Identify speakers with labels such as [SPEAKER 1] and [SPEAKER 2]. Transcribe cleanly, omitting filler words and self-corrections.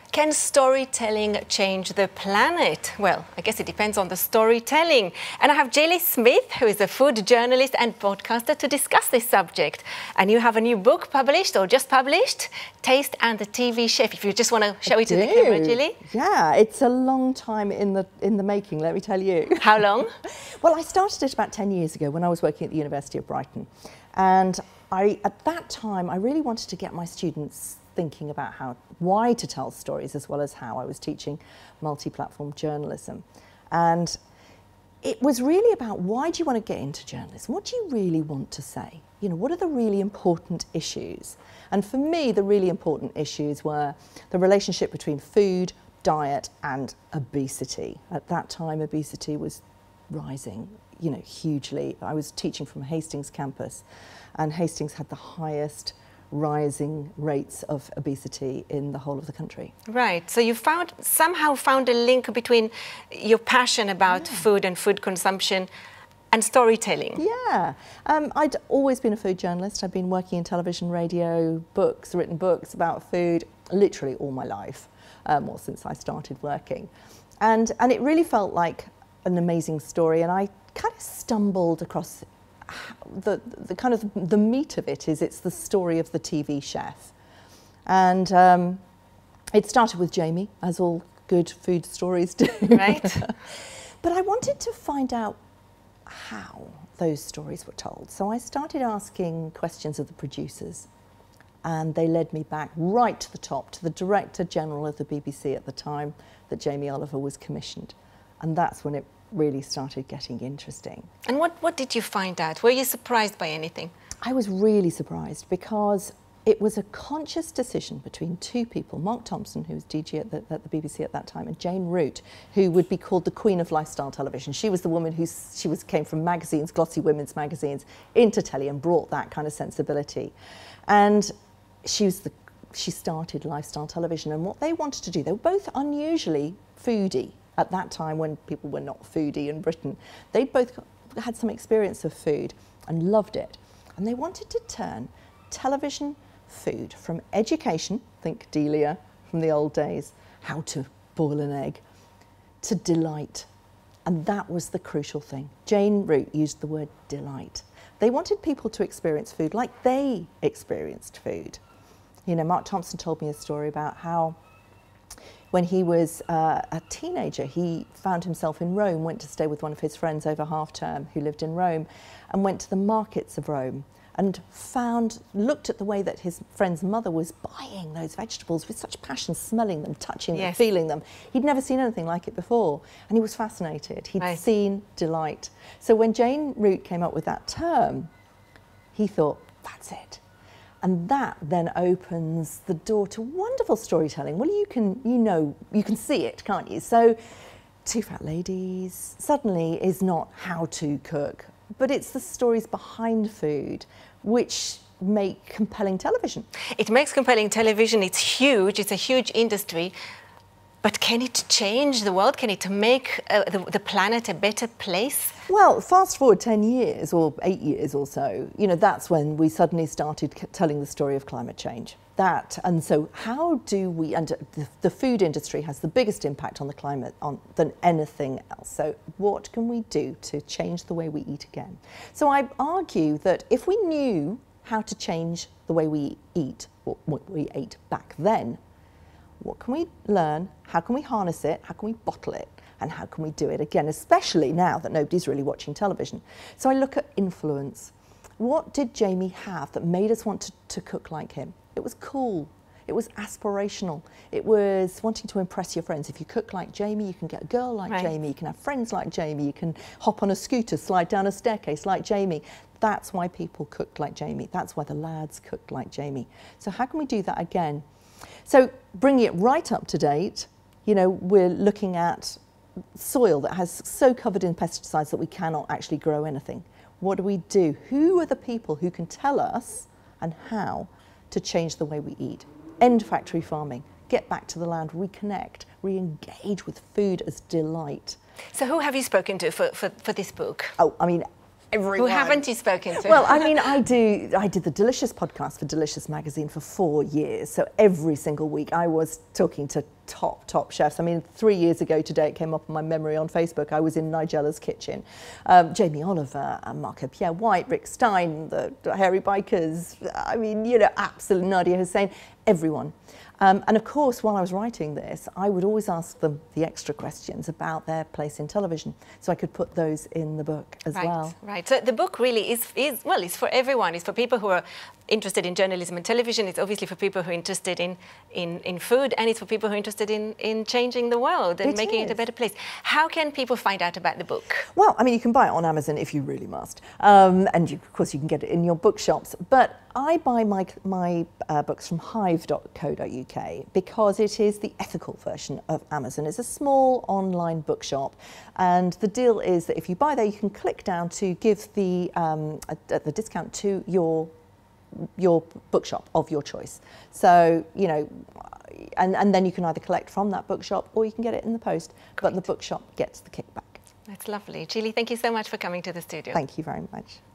[SPEAKER 1] Can storytelling change the planet? Well, I guess it depends on the storytelling. And I have Gilly Smith, who is a food journalist and podcaster, to discuss this subject. And you have a new book published, or just published, Taste and the TV Chef. If you just want to show it to the camera, Gilly.
[SPEAKER 2] Yeah, it's a long time in the making, let me tell you.
[SPEAKER 1] How long?
[SPEAKER 2] Well, I started it about 10 years ago when I was working at the University of Brighton. And at that time, I really wanted to get my students thinking about why to tell stories, as well as how. I was teaching multi-platform journalism. And it was really about, why do you want to get into journalism? What do you really want to say? You know, what are the really important issues? And for me, the really important issues were the relationship between food, diet, and obesity. At that time, obesity was rising, you know, hugely. I was teaching from Hastings campus, and Hastings had the highest rising rates of obesity in the whole of the country.
[SPEAKER 1] Right, so you somehow found a link between your passion about food and food consumption and storytelling.
[SPEAKER 2] Yeah, I'd always been a food journalist. I'd been working in television, radio, books, written books about food, literally all my life, or since I started working. And it really felt like an amazing story, and I kind of stumbled across the meat of it. It's the story of the TV chef. And it started with Jamie, as all good food stories do.
[SPEAKER 1] Right.
[SPEAKER 2] But I wanted to find out how those stories were told. So I started asking questions of the producers, and they led me back right to the top, to the Director General of the BBC at the time that Jamie Oliver was commissioned. And that's when it really started getting interesting. And
[SPEAKER 1] what did you find out? Were you surprised by anything?
[SPEAKER 2] I was really surprised, because it was a conscious decision between two people, Mark Thompson, who was DG at the BBC at that time, and Jane Root, who would be called the Queen of Lifestyle Television. She was the woman who came from magazines, glossy women's magazines, into telly, and brought that kind of sensibility. And she started Lifestyle Television, and what they wanted to do, they were both unusually foodie. At that time, when people were not foodie in Britain, they'd both had some experience of food and loved it. And they wanted to turn television food from education, think Delia from the old days, how to boil an egg, to delight. And that was the crucial thing. Jane Root used the word delight. They wanted people to experience food like they experienced food. You know, Mark Thompson told me a story about how when he was a teenager, he found himself in Rome, went to stay with one of his friends over half-term who lived in Rome, and went to the markets of Rome and looked at the way that his friend's mother was buying those vegetables with such passion, smelling them, touching them, feeling them. He'd never seen anything like it before, and he was fascinated. He'd seen delight. So when Jane Root came up with that term, he thought, that's it. And that then opens the door to wonderful storytelling. Well, you can see it, can't you? So Two Fat Ladies suddenly is not how to cook, but it's the stories behind food which make compelling television.
[SPEAKER 1] It makes compelling television. It's huge. It's a huge industry. But can it change the world? Can it make the planet a better place?
[SPEAKER 2] Well, fast forward 10 years or 8 years or so, you know, that's when we suddenly started telling the story of climate change. And so how do we, and the food industry has the biggest impact on the climate than anything else. So what can we do to change the way we eat again? So I argue that if we knew how to change the way we eat, what we ate back then, what can we learn? How can we harness it? How can we bottle it? And how can we do it again, especially now that nobody's really watching television? So I look at influence. What did Jamie have that made us want to cook like him? It was cool. It was aspirational. It was wanting to impress your friends. If you cook like Jamie, you can get a girl like Jamie. You can have friends like Jamie. You can hop on a scooter, slide down a staircase like Jamie. That's why people cooked like Jamie. That's why the lads cooked like Jamie. So how can we do that again? So bringing it right up to date, you know, we're looking at soil that has so covered in pesticides that we cannot actually grow anything. What do we do? Who are the people who can tell us and how to change the way we eat? End factory farming, get back to the land, reconnect, re-engage with food as delight.
[SPEAKER 1] So who have you spoken to for this book?
[SPEAKER 2] Oh, I mean, everyone.
[SPEAKER 1] Who haven't you spoken to?
[SPEAKER 2] Well, I mean, I did the Delicious podcast for Delicious magazine for 4 years. So every single week I was talking to top chefs. I mean, 3 years ago today, it came up on my memory on Facebook. I was in Nigella's kitchen. Jamie Oliver, Marco Pierre White, Rick Stein, the Hairy Bikers. I mean, you know, absolutely Nadia Hussein, everyone. And of course, while I was writing this, I would always ask them the extra questions about their place in television, so I could put those in the book as well.
[SPEAKER 1] Right. So the book really is well, it's for everyone. It's for people who are interested in journalism and television. It's obviously for people who are interested in food, and it's for people who are interested in changing the world and making it a better place. How can people find out about the book?
[SPEAKER 2] Well, I mean, you can buy it on Amazon if you really must, and of course you can get it in your bookshops. But I buy my books from hive.co.uk because it is the ethical version of Amazon. It's a small online bookshop, and the deal is that if you buy there, you can click down to give the discount to your bookshop of your choice. So, you know, and then you can either collect from that bookshop or you can get it in the post. Great. But the bookshop gets the kickback.
[SPEAKER 1] That's lovely. Gilly, thank you so much for coming to the studio.
[SPEAKER 2] Thank you very much.